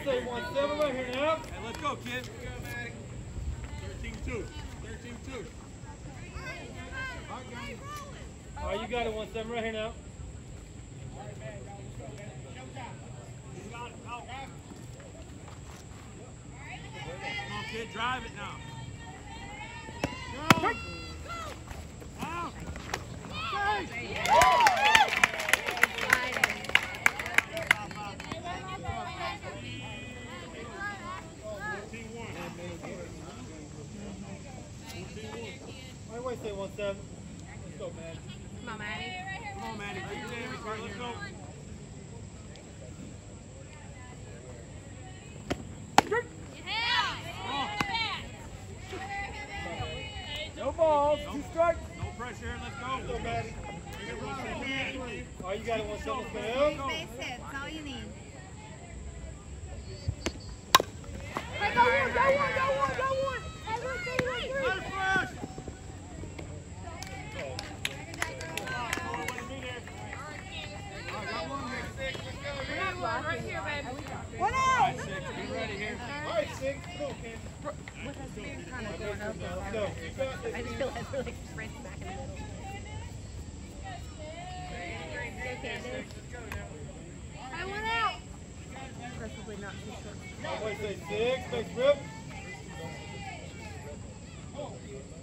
say 1-7 right here now. Hey, let's go, kid. 13-2. 13-2. All right, you got it. 1-7 right here now. Come on, kid. Drive it now. Go. Out. Why say 1-7? Let's go, man. Come on, Maddie. Come on, Maddie. Do your damage. All right, let's go. No balls, 2 strikes. No pressure. Let's go. Let's go, Maddie. All right, you got it. 1-7. Let's go. Base hit. That's all you need. Hey, go one, go one, go one, go one. Hey, look, Let it flash. Right here, baby. One All out. right, 6. Be ready here. All right, 6. Come on, kid. With us being kind of going up, I just feel like we're like sprinting back in the middle. Go, Candace. Hey, one out. Preferably not too short. Why say 6? Nice rip.